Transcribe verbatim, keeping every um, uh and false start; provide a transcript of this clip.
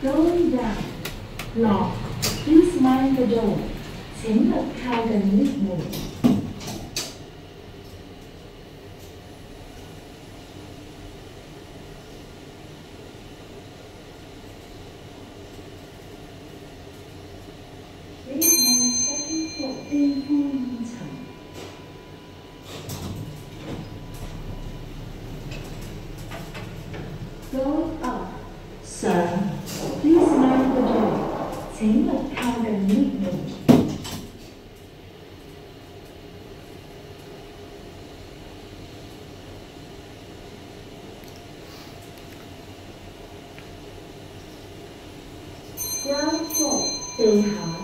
Going down. Lock. Please mind the door. 請勿靠近 lift 門。Please have second floor 地方五層。Go up. Sir, please mind the door. 請勿靠近 lift 門。Ground floor 地下。